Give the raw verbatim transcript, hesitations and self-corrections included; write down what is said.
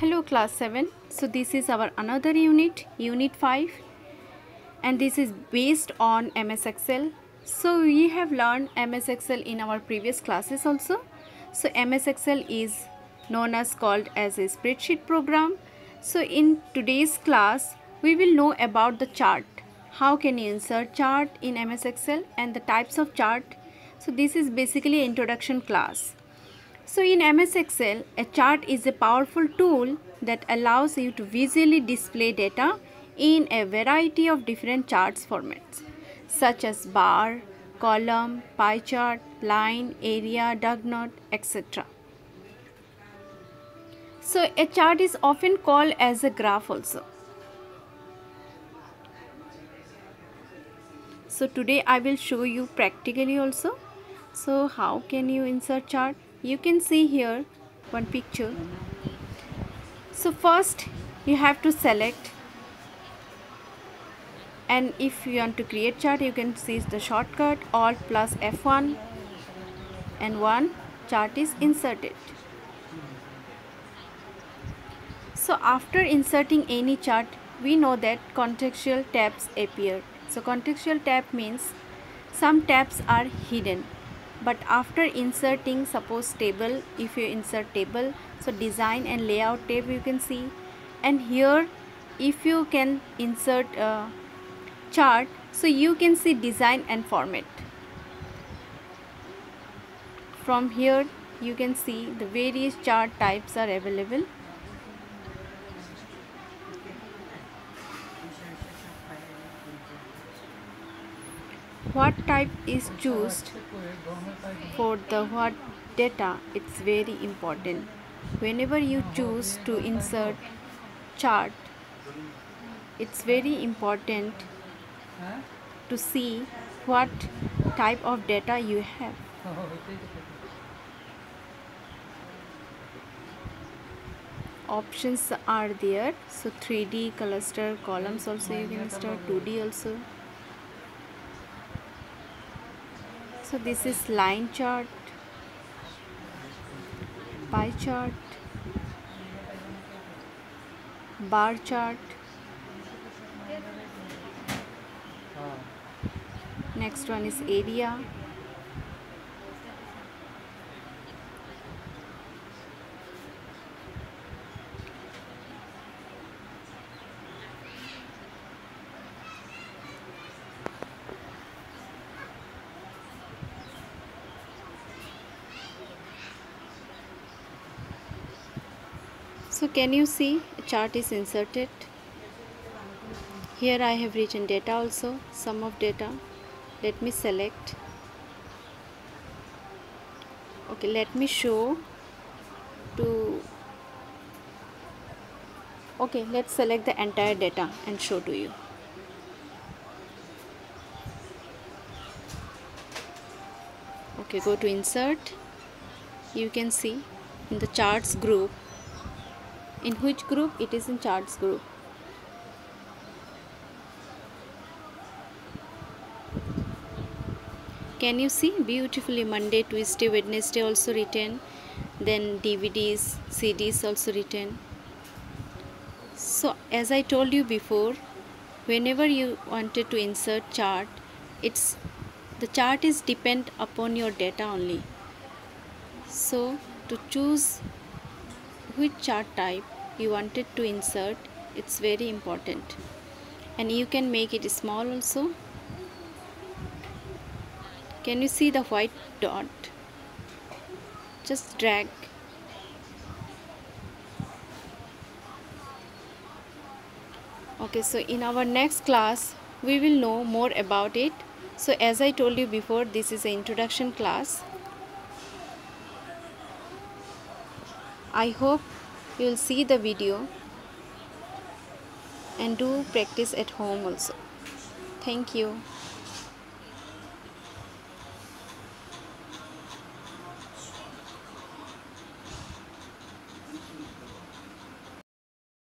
Hello class seven. So this is our another unit, unit five, and this is based on M S Excel. So we have learned M S Excel in our previous classes also. So M S Excel is known as called as a spreadsheet program. So in today's class we will know about the chart. How can you insert chart in M S Excel and the types of chart. So this is basically an introduction class. So in M S Excel, a chart is a powerful tool that allows you to visually display data in a variety of different charts formats, such as bar, column, pie chart, line, area, dot plot, et cetera. So a chart is often called as a graph also. So today I will show you practically also. So how can you insert chart? You can see here one picture. So first you have to select, and if you want to create chart you can see the shortcut Alt plus F one, and one chart is inserted. So after inserting any chart we know that contextual tabs appear. So contextual tab means some tabs are hidden, but after inserting suppose table, if you insert table, so design and layout tab you can see, and here if you can insert a chart, so you can see design and format. From here you can see the various chart types are available. What type is chosen for the what data, it's very important. Whenever you choose to insert chart, it's very important to see what type of data you have. Options are there, so three D, cluster, columns also you can start, two D also. So this is line chart, pie chart, bar chart. Next one is area. So can you see a chart is inserted? Here I have written data also, sum of data. Let me select. Okay, let me show to. Okay, let's select the entire data and show to you. Okay, go to insert. You can see in the charts group. In which group? It is in charts group. Can you see beautifully Monday, Tuesday, Wednesday also written, then D V Ds, C Ds also written. So as I told you before, whenever you wanted to insert chart, it's the chart is depend upon your data only. So to choose which chart type you wanted to insert, it's very important, and you can make it small also. Can you see the white dot? Just drag. Okay, so in our next class we will know more about it. So as I told you before, this is an introduction class. I hope you will see the video and do practice at home also. Thank you.